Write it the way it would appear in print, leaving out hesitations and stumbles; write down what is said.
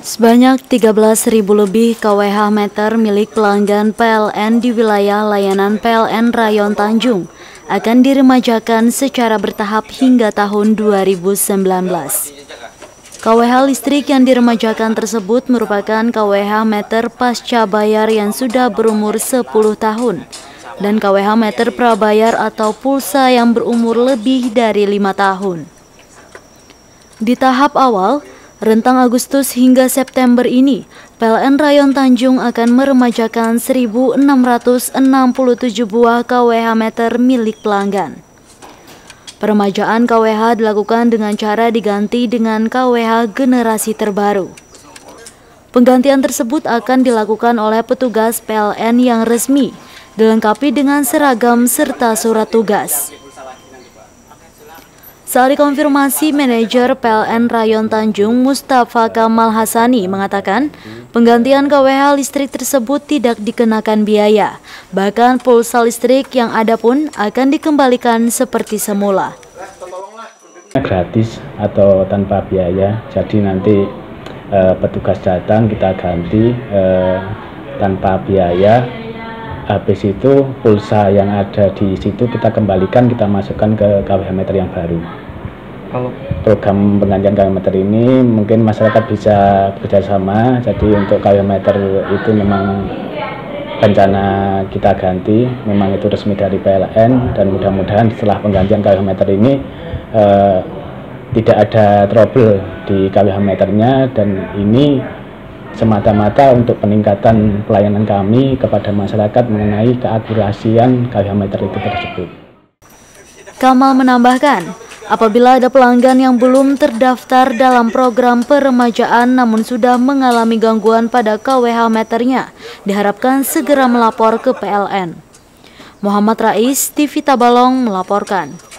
Sebanyak 13.000 lebih kWh meter milik pelanggan PLN di wilayah layanan PLN Rayon Tanjung akan diremajakan secara bertahap hingga tahun 2019. KWH listrik yang diremajakan tersebut merupakan KWH meter pasca bayar yang sudah berumur 10 tahun dan KWH meter prabayar atau pulsa yang berumur lebih dari 5 tahun. Di tahap awal, rentang Agustus hingga September ini, PLN Rayon Tanjung akan meremajakan 1.667 buah KWH meter milik pelanggan. Peremajaan KWH dilakukan dengan cara diganti dengan KWH generasi terbaru. Penggantian tersebut akan dilakukan oleh petugas PLN yang resmi, dilengkapi dengan seragam serta surat tugas. Saat dikonfirmasi, manajer PLN Rayon Tanjung Mustafa Kamal Hasani mengatakan penggantian KWH listrik tersebut tidak dikenakan biaya. Bahkan pulsa listrik yang ada pun akan dikembalikan seperti semula. Gratis atau tanpa biaya, jadi nanti petugas datang kita ganti tanpa biaya. Habis itu pulsa yang ada di situ kita kembalikan, kita masukkan ke KWH meter yang baru. Kalau program penggantian KWH meter ini mungkin masyarakat bisa bekerjasama. Jadi untuk KWH meter itu memang rencana kita ganti, memang itu resmi dari PLN, dan mudah-mudahan setelah penggantian KWH meter ini tidak ada trouble di KWH meternya, dan ini semata-mata untuk peningkatan pelayanan kami kepada masyarakat mengenai keakurasian KWH meter itu tersebut. Kamal menambahkan, apabila ada pelanggan yang belum terdaftar dalam program peremajaan namun sudah mengalami gangguan pada KWH meternya, diharapkan segera melapor ke PLN. Muhammad Rais, TV Tabalong melaporkan.